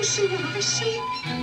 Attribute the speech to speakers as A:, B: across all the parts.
A: see, you ever see?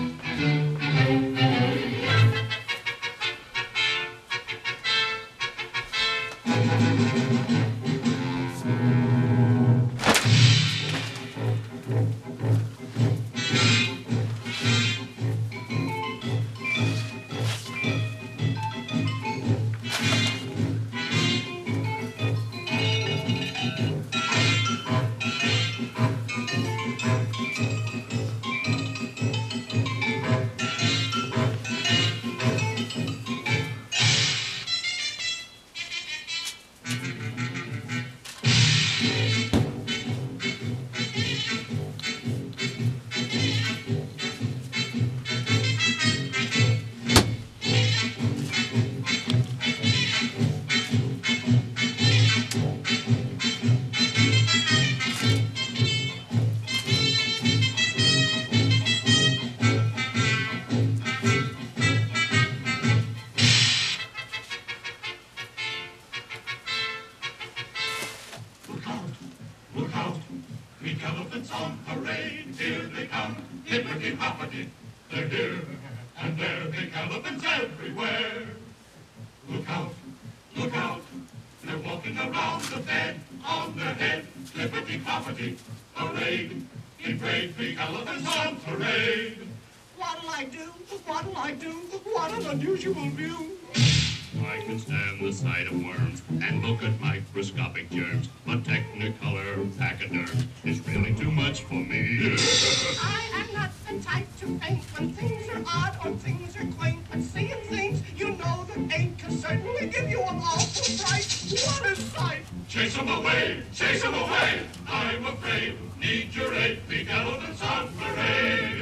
B: Look out, Greek elephants on parade. Here they come, hippity-hoppity. They're here and there, big elephants everywhere. Look out, they're walking around the bed. On their head, hippity-hoppity. Parade, in great big elephants on parade.
C: What'll I do? What'll I do? What an unusual view.
B: I can stand the sight of worms and look at microscopic germs, but Technicolor pachyderm is really too much for me.
C: I am not the type to faint when things are odd or things are quaint, but seeing things you know that ain't can certainly give you an awful fright. What a sight!
B: Chase 'em away! Chase 'em away! I'm afraid, need your aid, big elephants on parade.